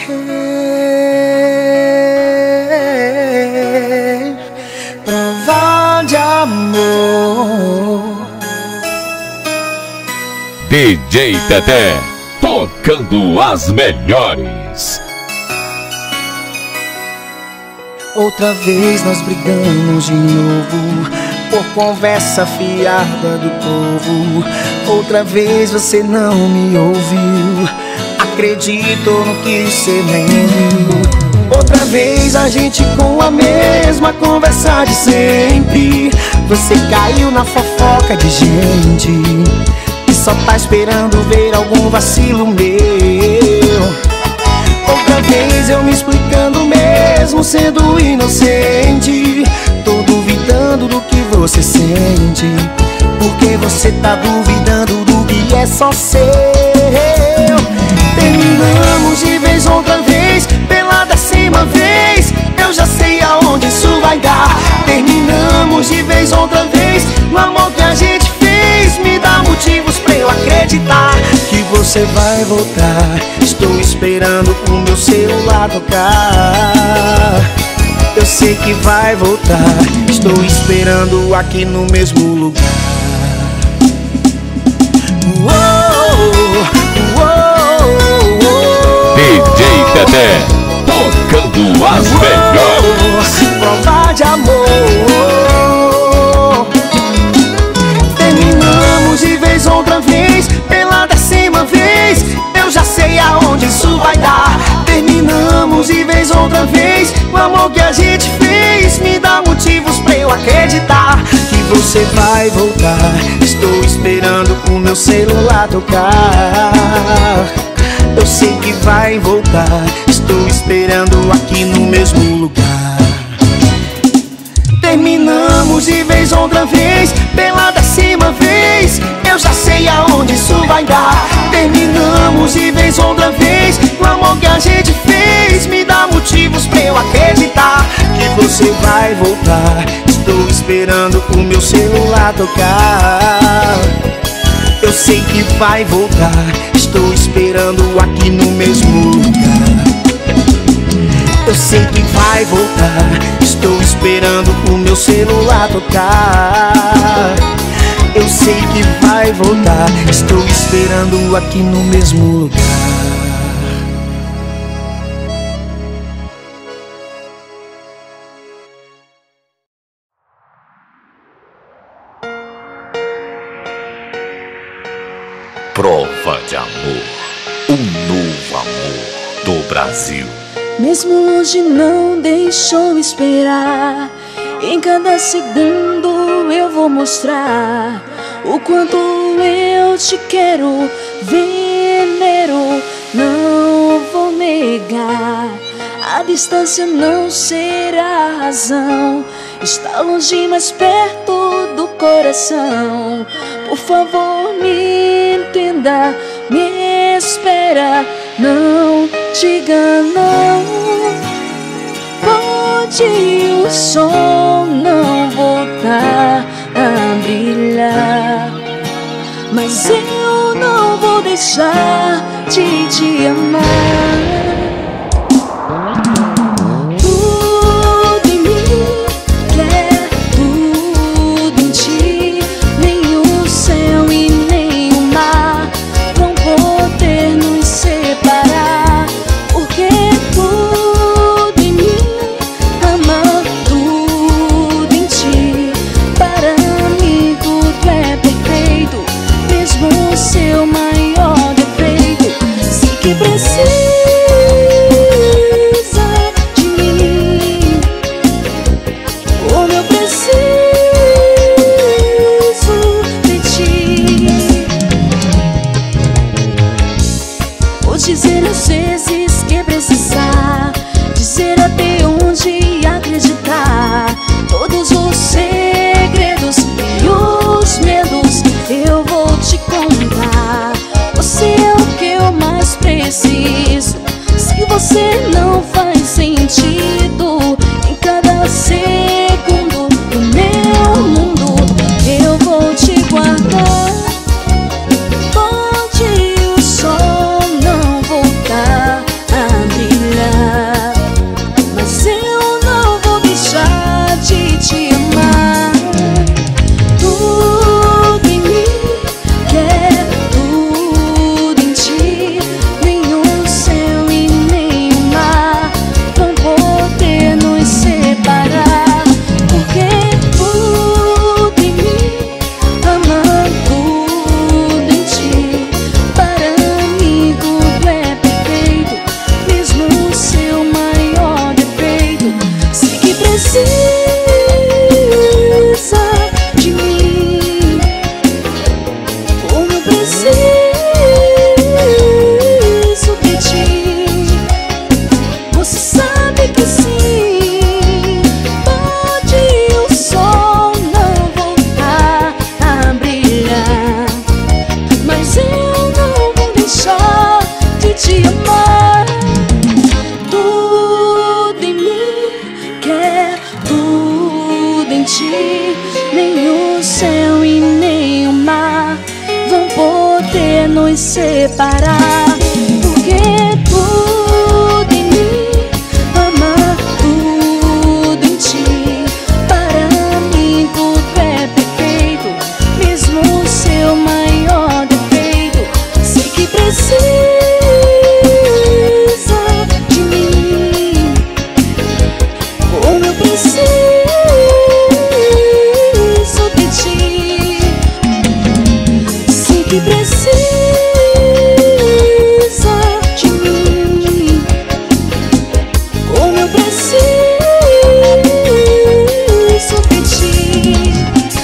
Prova de amor. DJ Teté, tocando as melhores. Outra vez nós brigamos de novo, por conversa fiada do povo. Outra vez você não me ouviu, acreditou no que você nem viu. Outra vez a gente com a mesma conversa de sempre. Você caiu na fofoca de gente e só tá esperando ver algum vacilo meu. Outra vez eu me explicando mesmo sendo inocente. Tô duvidando do que você sente, porque você tá duvidando do que é só seu. Terminamos de vez outra vez, pela 10ª vez. Eu já sei aonde isso vai dar. Terminamos de vez outra vez, no amor que a gente fez. Me dá motivos pra eu acreditar que você vai voltar. Estou esperando o meu celular tocar. Eu sei que vai voltar. Estou esperando aqui no mesmo lugar. DJ Teté, tocando as melhores. Prova de amor. Terminamos de vez outra vez, pela 10ª vez. Eu já sei aonde isso vai dar. Terminamos de vez outra vez, o amor que a gente fez. Me dá motivos pra eu acreditar que você vai voltar. Estou esperando o meu celular tocar. Eu sei que vai voltar. Estou esperando aqui no mesmo lugar. Terminamos de vez outra vez, pela 10ª vez. Eu já sei aonde isso vai dar. Terminamos de vez outra vez, o amor que a gente fez. Me dá motivos pra eu acreditar que você vai voltar. Estou esperando o meu celular tocar. Eu sei que vai voltar. Estou esperando aqui no mesmo lugar. Eu sei que vai voltar. Estou esperando o meu celular tocar. Eu sei que vai voltar. Estou esperando aqui no mesmo lugar. Prova de amor, um novo amor do Brasil. Mesmo longe não deixou esperar. Em cada segundo eu vou mostrar o quanto eu te quero, venero, não vou negar. A distância não será razão, está longe mais perto do coração. Por favor me entenda, me espera, não diga não. Pode o sol não voltar a brilhar, mas eu não vou deixar de te amar. Tudo em mim quer tudo em ti. Nem o céu e nem o mar vão poder nos separar, porque tudo em mim ama tudo em ti. Para mim tudo é perfeito, mesmo o seu maior defeito. Sei que precisa nem o céu e nem o mar vão poder nos separar. Porque tudo em mim ama tudo em ti. Para mim tudo é perfeito, mesmo o seu maior defeito. Sei que precisa de mim, como eu preciso de ti. Sei que precisa de mim, como eu preciso de ti.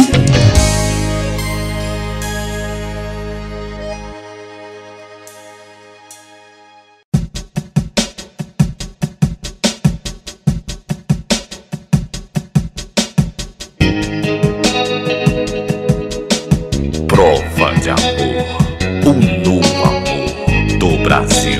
Prova de Amor, um novo amor do Brasil.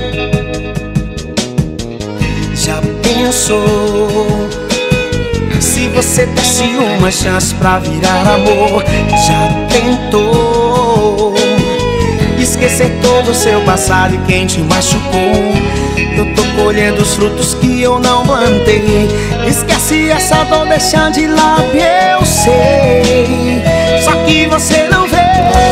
Já pensou se você desse uma chance pra virar amor? Já tentou esquecer todo o seu passado e quem te machucou? Eu tô colhendo os frutos que eu não plantei. Esquece essa dor, deixa de lado, eu sei. Só que você não vê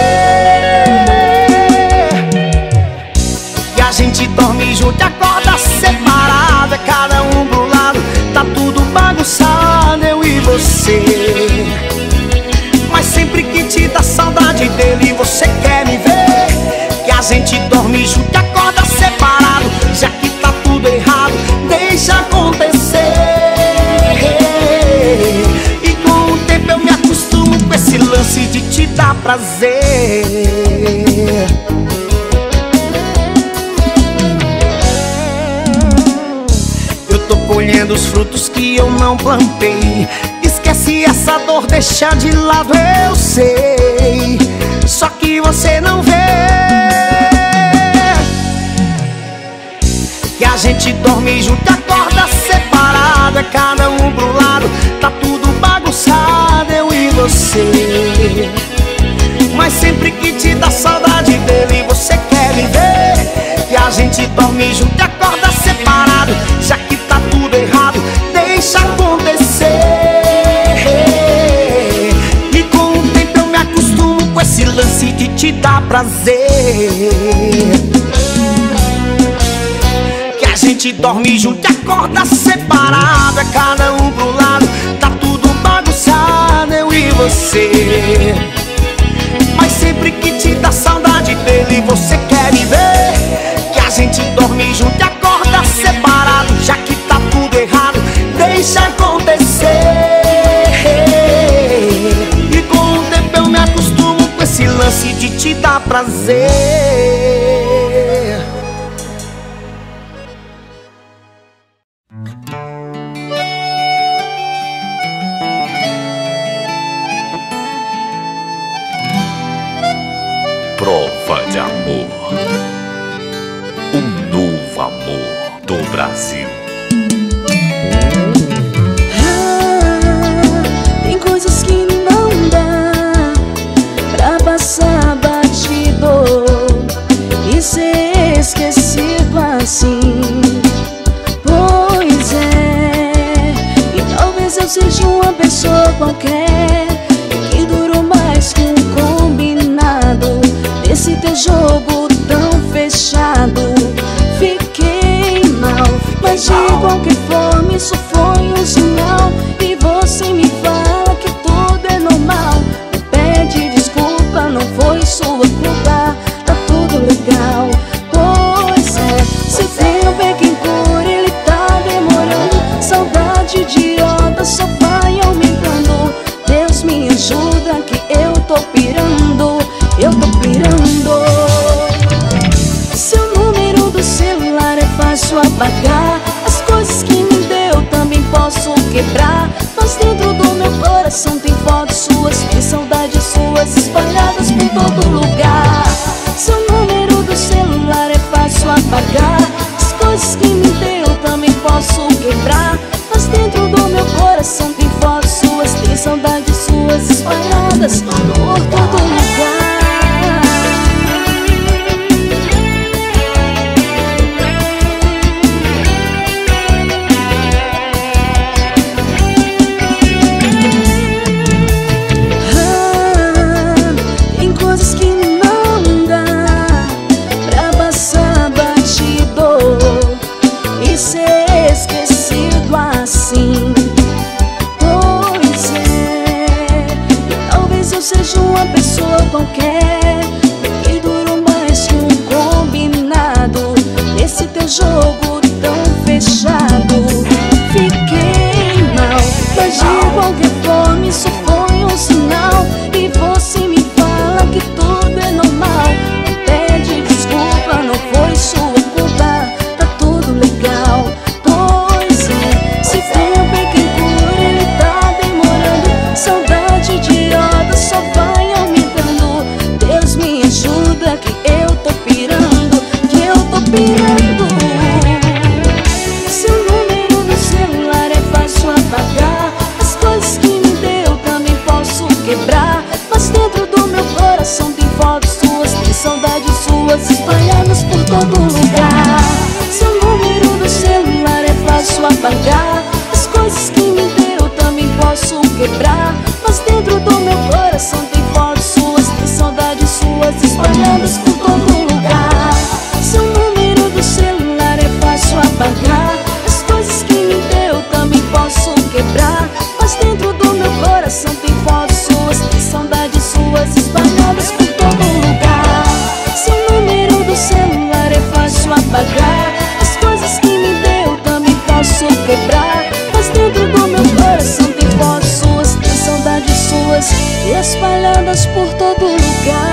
que a gente dorme junto e acorda separado. É cada um pro lado, tá tudo bagunçado, eu e você. Mas sempre que te dá saudade dele, você quer me ver. Que a gente dorme junto e acorda separado. Já que tá tudo errado, deixa acontecer. E com o tempo eu me acostumo com esse lance de te dar prazer. Eu tô colhendo os frutos que eu não plantei. Esquece essa dor, deixa de lado, eu sei. Só que você não vê que a gente dorme junto e acorda separado. É cada um pro lado, tá tudo bagunçado, eu e você. Mas sempre que te dá saudade dele, você quer me ver. Que a gente dorme junto e acorda separado. Já que tá tudo errado, deixa acontecer. E com o tempo eu me acostumo com esse lance de te dar prazer. Que a gente dorme junto e acorda separado. É cada um pro lado, tá tudo bagunçado, eu e você. Mas sempre que te dá saudade dele, você quer me ver. Que a gente dorme junto e acorda separado. Já que tá tudo errado, deixa acontecer. E com o tempo eu me acostumo com esse lance de te dar prazer. Prova de Amor, um novo amor do Brasil. Tem coisas que não dá pra passar batido e ser esquecido assim. Pois é, e talvez eu seja uma pessoa qualquer que durou mais que um combinado. Esse teu jogo tão fechado, fiquei mal. Mas de qualquer forma isso foi um sinal. E você me fala que tudo é normal. Me pede desculpa, não foi sua culpa. Tá tudo legal. Pois é, se tem um pé que cura, ele tá demorando. Saudade idiota só vai aumentando. Deus me ajuda que eu tô pirando. Eu tô pirando. Seu número do celular é fácil apagar. As coisas que me deu também posso quebrar. Mas dentro do meu coração tem fotos suas, tem saudades suas espalhadas por todo lugar. Seu número do celular é fácil apagar. As coisas que me deu também posso quebrar. Mas dentro do meu coração tem fotos suas, tem saudades suas espalhadas espalhadas por todo lugar. Tem coisas que não dá pra passar batido e ser esquecido assim. Pois é, talvez eu seja uma pessoa qualquer que durou mais que um combinado nesse teu jogo tão fechado. Fiquei mal, mas de qualquer forma isso foi um sinal. E você me fala que tudo é normal, pede desculpa, não foi sua culpa, tá tudo legal. Pois é, se tem um bem quem cura, ele tá demorando. Saudade idiota só vai aumentando. Deus me ajuda que eu tô pirando, que eu tô pirando. Seu número no celular é fácil apagar, as coisas que me deu também posso quebrar. Mas dentro do meu coração tem fotos suas, tem saudades suas espalhadas por todo lugar. Seu número do celular é fácil apagar, as coisas que me deu também posso quebrar. Mas dentro do meu coração tem fotos suas, tem saudades suas espalhadas por todo lugar. Seu número do celular é fácil apagar, as coisas que me deu também posso quebrar. Mas dentro do meu coração tem fotos suas, tem saudades suas espalhadas por todo lugar. Seu número do celular é fácil apagar, as coisas que me deu também posso quebrar. Mas dentro do meu coração tem fotos suas, tem saudades suas espalhadas por todo lugar.